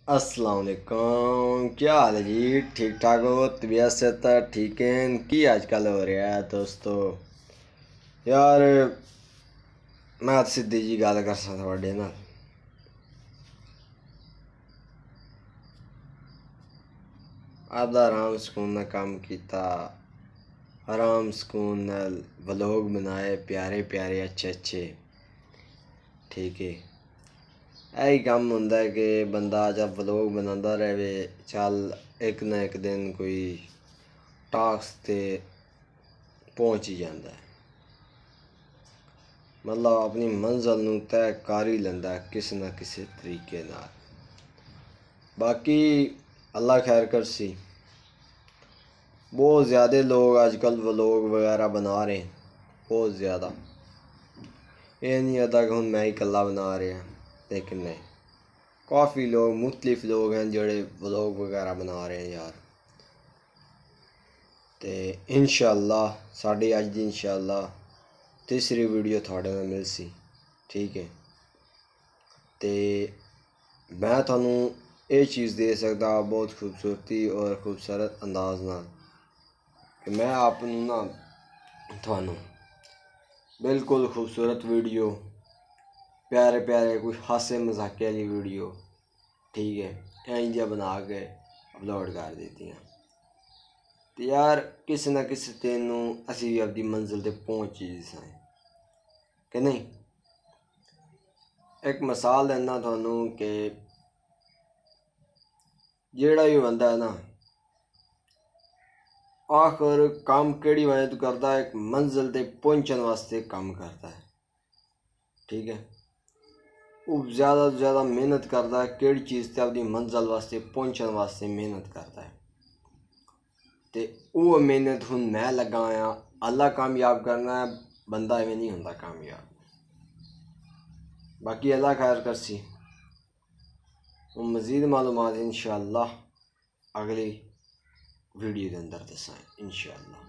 अस्सलाम वालेकुम। क्या हाल है जी? ठीक ठाक हो? तबीयत से तो ठीक है कि आजकल हो रहा है दोस्तों? यार मैं सीधी जी गल कर सकता थोड़े नाल। आपदा आराम सुकून ना काम किया, आराम सुकून नाल व्लॉग बनाए प्यारे प्यारे अच्छे अच्छे। ठीक है, यही काम होंदा है कि बंदा जब व्लॉग बनाता रहे, चल एक ना एक दिन कोई टास्क ते पहुँच ही जाता है। मतलब अपनी मंजिल नूं तय कर ही लेंदा है किसी ना किसी तरीके नाल। बाकी अल्लाह खैर करसी। बहुत ज़्यादा लोग आजकल व्लॉग वगैरह बना रहे हैं, बहुत ज़्यादा। ये नहीं आता कि हम मैं ही कल्ला बना रहे हैं, लेकिन नहीं, काफ़ी लोग मुख्तलिफ लोग हैं जोड़े व्लॉग वगैरह बना रहे हैं यार। तो इंशाअल्लाह साड़ी अज दी इंशाअल्लाह तीसरी वीडियो थोड़े नाल मिलसी। ठीक है, तो मैं थानू ये चीज़ दे सकता बहुत खूबसूरती और खूबसूरत अंदाज नाल कि मैं आपनू ना थानू बिल्कुल खूबसूरत वीडियो, प्यारे प्यारे कोई हासे मजाके वाली वीडियो, ठीक है, इंजा बना के अपलोड कर देती हैं। तो यार किसी ना किसी तेनू असी भी अपनी मंजिल तक पहुँच ही सां कि नहीं। एक मिसाल देना थानू कि जेड़ा भी बंदा है ना, आखिर काम केड़ी वजह तो करता है, एक मंजिल तक पहुँचने वास्ते काम करता है। ठीक है, वो ज़्यादा से ज़्यादा मेहनत करता है केड़ी चीज़ से अपनी मंजिल वास्ते पहुँचने वास्ते मेहनत करता है। तो वो मेहनत हूँ मैं लगा आया, अल्लाह कामयाब करना है, बंदा एवं नहीं होता कामयाब। बाकी अल्लाह खैर करसी। मज़ीद मालूमात इंशाअल्लाह अगली वीडियो के अंदर दसाएं इंशाअल्लाह।